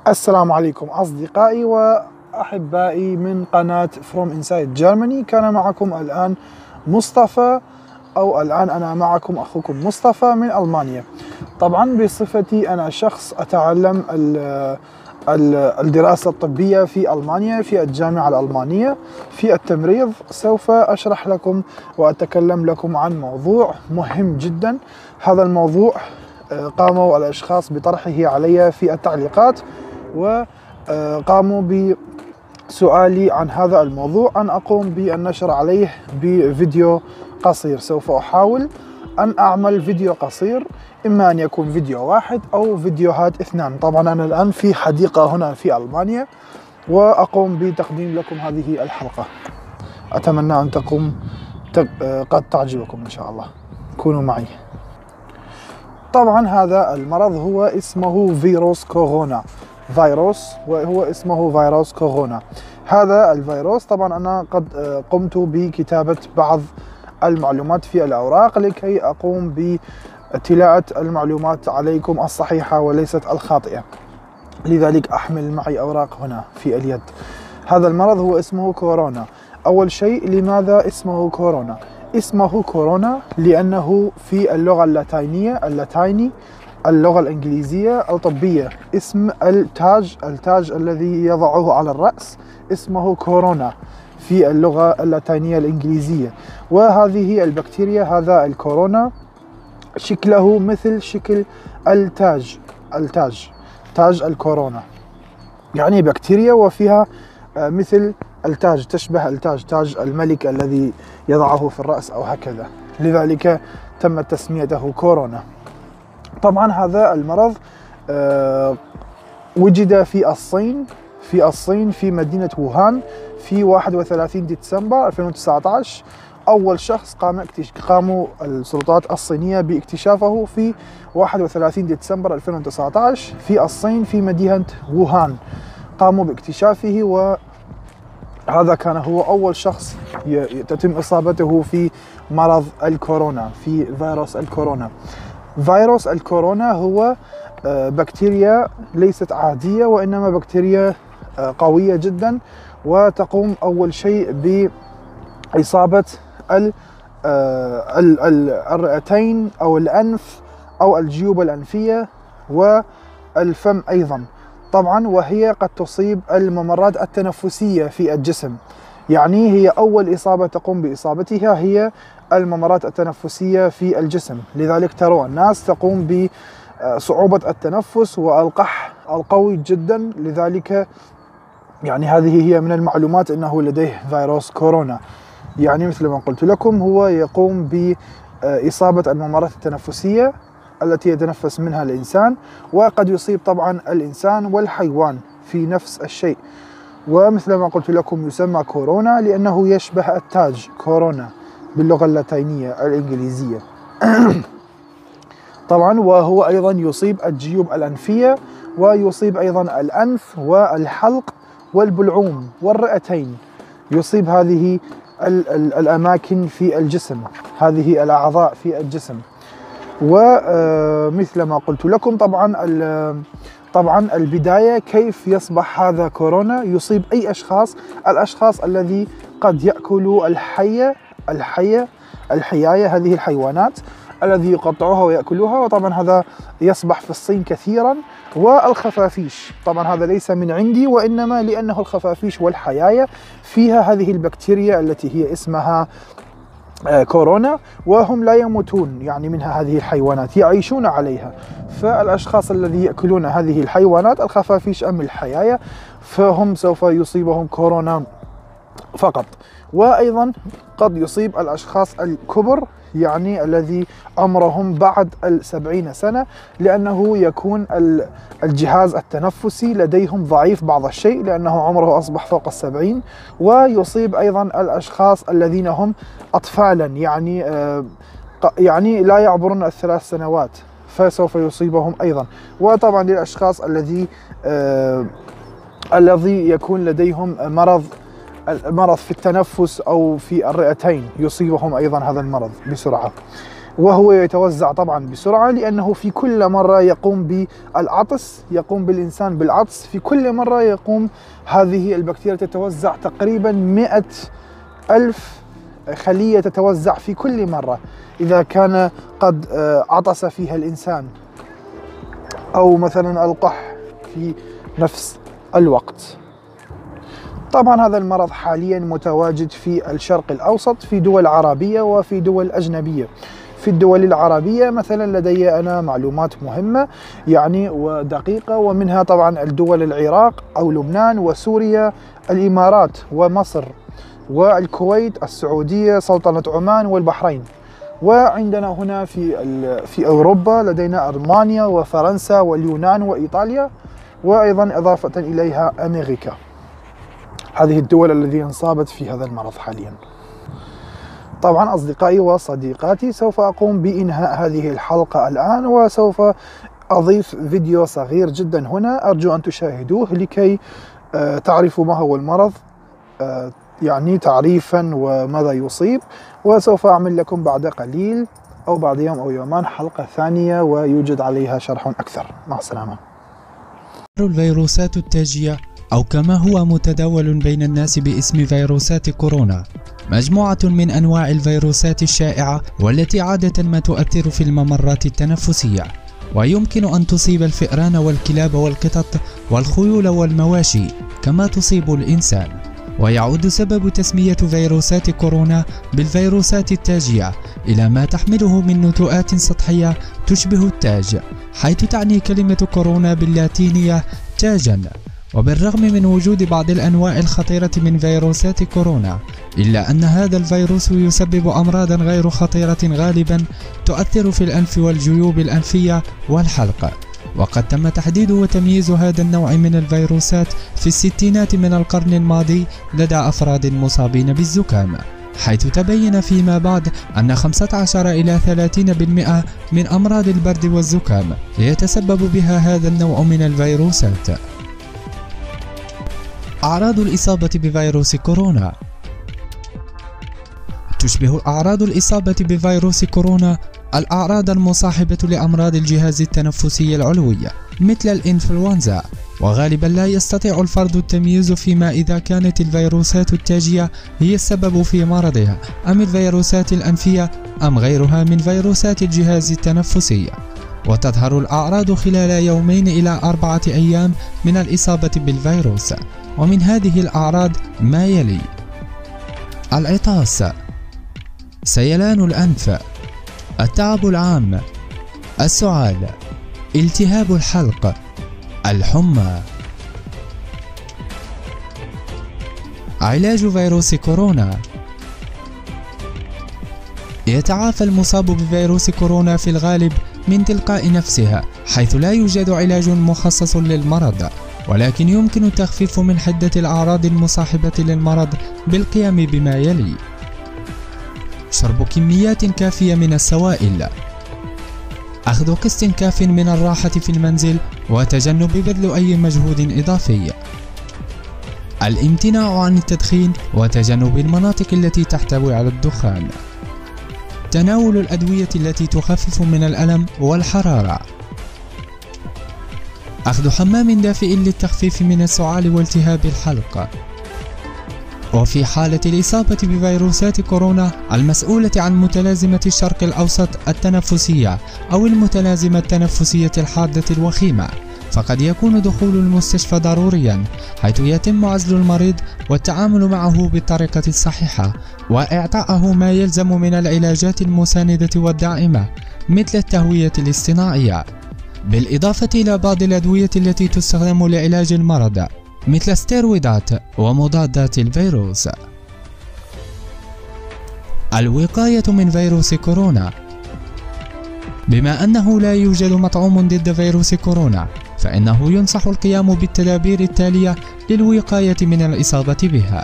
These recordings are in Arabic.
السلام عليكم أصدقائي وأحبائي من قناة From Inside Germany. كان معكم الآن مصطفى، أو الآن أنا معكم أخوكم مصطفى من ألمانيا. طبعا بصفتي أنا شخص أتعلم الدراسة الطبية في ألمانيا في الجامعة الألمانية في التمريض. سوف أشرح لكم وأتكلم لكم عن موضوع مهم جدا. هذا الموضوع قاموا الأشخاص بطرحه علي في التعليقات، وقاموا بسؤالي عن هذا الموضوع أن أقوم بالنشر عليه بفيديو قصير. سوف أحاول أن أعمل فيديو قصير، إما أن يكون فيديو واحد أو فيديوهات اثنان. طبعا أنا الآن في حديقة هنا في ألمانيا وأقوم بتقديم لكم هذه الحلقة. أتمنى أن قد تعجبكم إن شاء الله. كونوا معي. طبعا هذا المرض هو اسمه فيروس كورونا، وهو اسمه فيروس كورونا. هذا الفيروس طبعا أنا قد قمت بكتابة بعض المعلومات في الأوراق لكي أقوم بتلاءة المعلومات عليكم الصحيحة وليست الخاطئة، لذلك أحمل معي أوراق هنا في اليد. هذا المرض هو اسمه كورونا. أول شيء، لماذا اسمه كورونا؟ اسمه كورونا لأنه في اللغة اللاتيني اللغة الإنجليزية الطبية اسم التاج الذي يضعه على الرأس اسمه كورونا في اللغة اللاتينية الإنجليزية. وهذه البكتيريا، هذا الكورونا شكله مثل شكل تاج الكورونا، يعني بكتيريا وفيها مثل التاج، تشبه تاج الملك الذي يضعه في الرأس أو هكذا، لذلك تم تسميته كورونا. طبعا هذا المرض وجد في الصين في مدينة ووهان في 31 ديسمبر 2019. أول شخص قاموا السلطات الصينية باكتشافه في 31 ديسمبر 2019 في الصين في مدينة ووهان. قاموا باكتشافه، وهذا كان هو أول شخص تتم إصابته في مرض الكورونا، في فيروس الكورونا. فيروس الكورونا هو بكتيريا ليست عادية، وإنما بكتيريا قوية جدا، وتقوم أول شيء بإصابة الرئتين أو الأنف أو الجيوب الأنفية والفم أيضا. طبعا وهي قد تصيب الممرات التنفسية في الجسم، يعني هي أول إصابة تقوم بإصابتها هي الممرات التنفسية في الجسم، لذلك ترى الناس تقوم بصعوبة التنفس والقح القوي جدا. لذلك يعني هذه هي من المعلومات أنه لديه فيروس كورونا، يعني مثل ما قلت لكم هو يقوم بإصابة الممرات التنفسية التي يتنفس منها الإنسان، وقد يصيب طبعا الإنسان والحيوان في نفس الشيء. ومثل ما قلت لكم يسمى كورونا لأنه يشبه التاج كورونا باللغة اللاتينية الإنجليزية. طبعا وهو أيضا يصيب الجيوب الأنفية، ويصيب أيضا الأنف والحلق والبلعوم والرئتين، يصيب هذه الأماكن في الجسم، هذه الأعضاء في الجسم. ومثل ما قلت لكم طبعا البداية كيف يصبح هذا كورونا يصيب أي الأشخاص الذي قد يأكلوا الحياية، هذه الحيوانات الذي يقطعوها ويأكلوها. وطبعا هذا يصبح في الصين كثيرا. والخفافيش، طبعا هذا ليس من عندي، وإنما لأنه الخفافيش والحياية فيها هذه البكتيريا التي هي اسمها كورونا، وهم لا يموتون يعني منها، هذه الحيوانات يعيشون عليها. فالأشخاص الذي يأكلون هذه الحيوانات الخفافيش أم الحياية فهم سوف يصيبهم كورونا فقط. وأيضا قد يصيب الأشخاص الكبر، يعني الذي عمرهم بعد 70 سنة، لأنه يكون الجهاز التنفسي لديهم ضعيف بعض الشيء لأنه عمره أصبح فوق 70. ويصيب أيضا الأشخاص الذين هم أطفالا، يعني لا يعبرون 3 سنوات، فسوف يصيبهم أيضا. وطبعا للأشخاص الذي يكون لديهم مرض في التنفس أو في الرئتين يصيبهم أيضا هذا المرض بسرعة. وهو يتوزع طبعا بسرعة، لأنه في كل مرة يقوم بالعطس، يقوم بالإنسان بالعطس، في كل مرة يقوم هذه البكتيريا تتوزع تقريبا 100,000 خلية تتوزع في كل مرة إذا كان قد عطس فيها الإنسان، أو مثلا القح في نفس الوقت. طبعا هذا المرض حاليا متواجد في الشرق الأوسط، في دول عربية وفي دول أجنبية. في الدول العربية مثلا لدي أنا معلومات مهمة يعني ودقيقة، ومنها طبعا الدول العراق أو لبنان وسوريا، الإمارات ومصر والكويت، السعودية، سلطنة عمان والبحرين. وعندنا هنا في أوروبا لدينا ألمانيا وفرنسا واليونان وإيطاليا، وأيضا إضافة إليها أمريكا. هذه الدول التي انصابت في هذا المرض حاليا. طبعا أصدقائي وصديقاتي، سوف أقوم بإنهاء هذه الحلقة الآن، وسوف أضيف فيديو صغير جدا هنا أرجو أن تشاهدوه لكي تعرفوا ما هو المرض، يعني تعريفا وماذا يصيب. وسوف أعمل لكم بعد قليل أو بعد يوم أو يومان حلقة ثانية ويوجد عليها شرح أكثر. مع السلامة. الفيروسات التاجية، أو كما هو متداول بين الناس باسم فيروسات كورونا، مجموعة من أنواع الفيروسات الشائعة والتي عادة ما تؤثر في الممرات التنفسية، ويمكن أن تصيب الفئران والكلاب والقطط والخيول والمواشي كما تصيب الإنسان. ويعود سبب تسمية فيروسات كورونا بالفيروسات التاجية إلى ما تحمله من نتوءات سطحية تشبه التاج، حيث تعني كلمة كورونا باللاتينية تاجا. وبالرغم من وجود بعض الأنواع الخطيرة من فيروسات كورونا، إلا أن هذا الفيروس يسبب أمراضا غير خطيرة غالبا تؤثر في الأنف والجيوب الأنفية والحلق. وقد تم تحديد وتمييز هذا النوع من الفيروسات في الستينات من القرن الماضي لدى أفراد مصابين بالزكام، حيث تبين فيما بعد أن 15 إلى 30% من أمراض البرد والزكام يتسبب بها هذا النوع من الفيروسات. أعراض الإصابة بفيروس كورونا. تشبه أعراض الإصابة بفيروس كورونا الأعراض المصاحبة لأمراض الجهاز التنفسي العلوي مثل الإنفلونزا، وغالبا لا يستطيع الفرد التمييز فيما إذا كانت الفيروسات التاجية هي السبب في مرضها أم الفيروسات الأنفية أم غيرها من فيروسات الجهاز التنفسي. وتظهر الأعراض خلال 2 إلى 4 أيام من الإصابة بالفيروس، ومن هذه الأعراض ما يلي: العطاس، سيلان الأنف، التعب العام، السعال، التهاب الحلق، الحمى. علاج فيروس كورونا. يتعافى المصاب بفيروس كورونا في الغالب من تلقاء نفسها، حيث لا يوجد علاج مخصص للمرض، ولكن يمكن التخفيف من حدة الأعراض المصاحبة للمرض بالقيام بما يلي: شرب كميات كافية من السوائل، أخذ قسط كاف من الراحة في المنزل وتجنب بذل أي مجهود إضافي، الامتناع عن التدخين وتجنب المناطق التي تحتوي على الدخان، تناول الأدوية التي تخفف من الألم والحرارة، أخذ حمام دافئ للتخفيف من السعال والتهاب الحلق. وفي حالة الإصابة بفيروسات كورونا المسؤولة عن متلازمة الشرق الأوسط التنفسية أو المتلازمة التنفسية الحادة الوخيمة، فقد يكون دخول المستشفى ضروريا، حيث يتم عزل المريض والتعامل معه بالطريقة الصحيحة، وإعطائه ما يلزم من العلاجات المساندة والداعمة مثل التهوية الاصطناعية، بالإضافة إلى بعض الأدوية التي تستخدم لعلاج المرض مثل الستيرويدات ومضادات الفيروس. الوقاية من فيروس كورونا. بما أنه لا يوجد مطعوم ضد فيروس كورونا، فإنه ينصح القيام بالتدابير التالية للوقاية من الإصابة بها: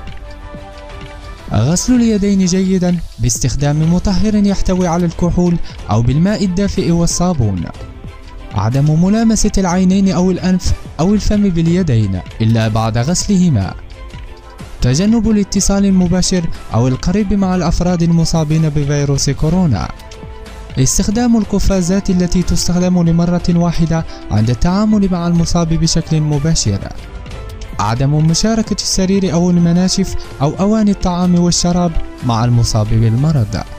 غسل اليدين جيدا باستخدام مطهر يحتوي على الكحول أو بالماء الدافئ والصابون، عدم ملامسة العينين أو الأنف أو الفم باليدين إلا بعد غسلهما، تجنب الاتصال المباشر أو القريب مع الأفراد المصابين بفيروس كورونا، استخدام القفازات التي تستخدم لمرة واحدة عند التعامل مع المصاب بشكل مباشر. عدم مشاركة السرير أو المناشف أو أواني الطعام والشراب مع المصاب بالمرض.